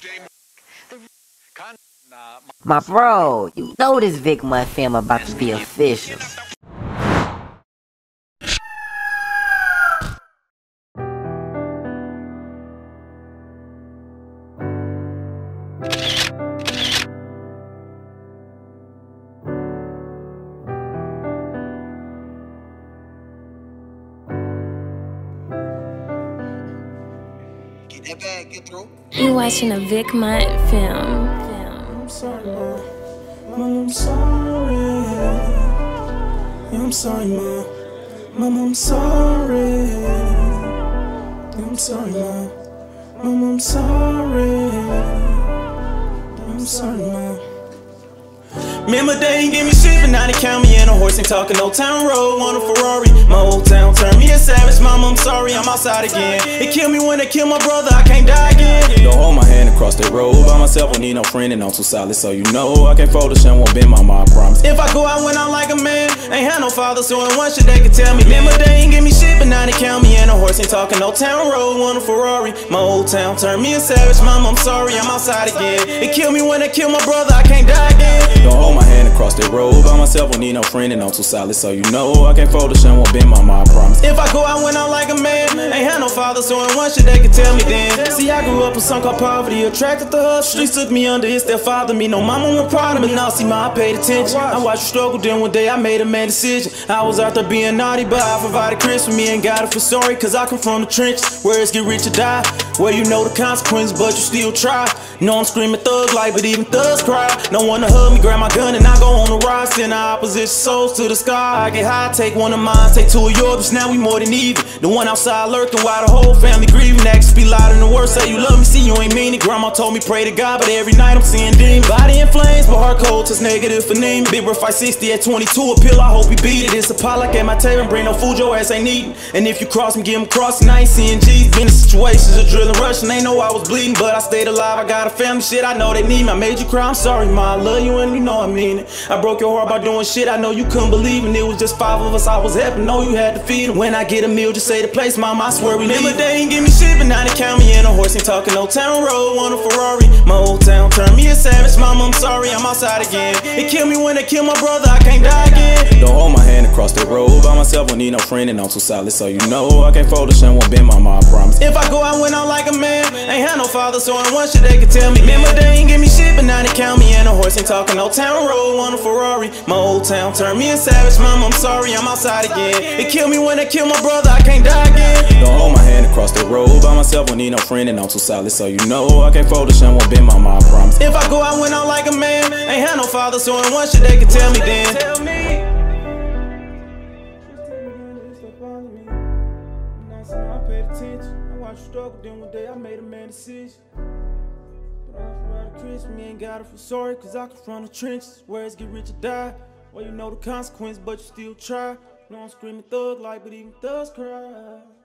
My bro, you know this Vic Mud film about to be official. Get that bag, get through. You watching a Vic Mud film. I'm sorry, Mom. Mom, I'm sorry. I'm sorry, Mom. Mom, I'm sorry. I'm sorry, Mom. Mom, I'm sorry. I'm sorry, Mom. Remember they ain't give me shit, but now they count me in a horse, ain't talking no town road, want a Ferrari. My old town turned me a savage, mama, I'm sorry, I'm outside again. They kill me when they kill my brother, I can't die again. Don't hold my hand across that road by myself, don't need no friend and I'm too solid, so you know I can't fold the shit, won't bend my mind, I promise. If I go out when I'm like a man, ain't had no father, so in one shit they can tell me. Remember they ain't give me shit, but now they count me in a horse, ain't talking no town road, want a Ferrari. My old town turned me a savage, mama, I'm sorry, I'm outside again. They kill me when they kill my brother, I can't die again. Don't hold my hand across that road by myself, don't need no friend and I'm too solid, so you know I can't fold the shit, won't bend my mind, I promise. If I go out when I'm like a man, ain't had no father, so in one shit they can tell me then. See, I grew up with something called poverty, attracted to her. Streets took me under, it still fathered me. No mama went proud of me, now see my I paid attention. I watched you struggle, then one day I made a man decision. I was out there being naughty, but I provided Chris for me and got it for sorry, cause I come from the trenches, where it's get rich or die, where you know the consequences, but you still try. Know I'm screaming thug life, but even thugs cry. No one to hug me, grab my gun and I go on the ride. Send our opposition souls to the sky. I get high, take one of mine, take two of yours, but now we more than even. The one outside lurking while the whole family grieving. Actions be louder than the words, say you love me, see you ain't mean it. Grandma told me pray to God, but every night I'm seeing demons. Body in flames, but heart cold, test negative for name. Big bro fight 60 at 22, a pill, I hope he beat it. It's a pot like at my table, bring no food, your ass ain't eating. And if you cross me, give him crossing, I ain't seeing G's. Been in situations of drilling, rushing, they know I was bleeding, but I stayed alive, I got a family, shit, I know they need me. I made you cry, I'm sorry, ma, I love you and you know I mean it. I broke your heart by doing shit I know you couldn't believe, and it was just 5 of us I was helping, know you had to feed them. When I get a meal, just say the place, mama, I swear we leave. Remember they ain't give me shit, but now they count me in a horse, ain't talking no town road, want a Ferrari. My old town turned me a savage, mama, I'm sorry, I'm outside again. They kill me when they kill my brother, I can't die again. Don't hold my hand across that road by myself, don't need no friend and I'm too solid, so you know I can't fold the shit, won't bend my mind, I promise. If I go out when I'm like a man, ain't had no father, so in one shit they can tell me. Remember they ain't give me shit, but now they count me in a horse, ain't talking no town road, want a Ferrari. My old town turned me a savage, mama, I'm sorry, I'm outside again. They kill me when they kill my brother, I can't die again. Don't hold my hand across the road by myself, don't need no friend and I'm too solid, so you know I can't fold the shit, won't bend my mind, I promise. If I go out when I'm like a man, ain't had no father, so in one shit they can tell me then. Tell me. I paid attention, I watched you struggle, then one day I made a man decision. But I provided Chris for me, ain't got it for sorry, cause I come from the trenches, where it's get rich or die, where you know the consequence, but you still try. Know I'm screaming thug life, but even thugs cry.